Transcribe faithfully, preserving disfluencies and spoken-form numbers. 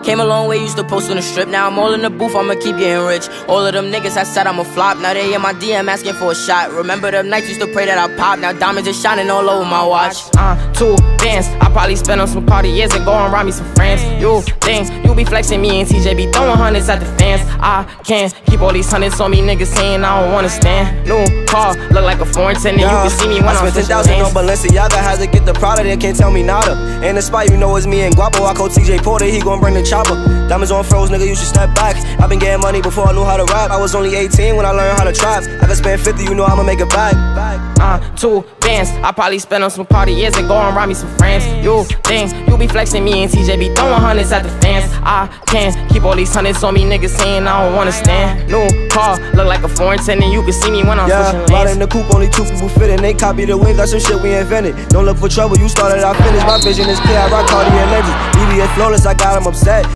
Came a long way, used to post on the strip. Now I'm all in the booth, I'ma keep getting rich. All of them niggas I said I'ma flop. Now they in my D M asking for a shot. Remember them nights used to pray that I pop. Now diamonds just shining all over my watch. Uh, two bands, I probably spent on some Cartiers and go and rob me some friends. You think you be flexing, me and T J be throwing hundreds at the fans. I can't keep all these hundreds on me, niggas saying I don't wanna stand. New car, look like a foreign tenant. You can see me when I I'm spent ten thousand on Balenciaga, had to get the Prada, they can't tell me nada. In the spot, you know it's me and Guapo. I call T J Porter, he gon' bring the chopper. Diamonds on froze, nigga, you should step back. I been getting money before I knew how to rap. I was only eighteen when I learned how to trap. I can spend fifty, you know I'ma make it back. Uh, two bands, I probably spent on some Cartiers and go and rob me some friends. You think you be flexing, me and T J be throwing hundreds at the fans. I can't keep all these hundreds on me, niggas saying I don't wanna stand. New car, look like a foreign tenant. You can see me when I'm yeah, switching lanes. Ride in the coupe, only two people fit in. They copy the wave, that's some shit we invented. Don't look for trouble, you started, I finished. My vision is clear, I rock Cartier lenses. E V A flawless, I got them upset.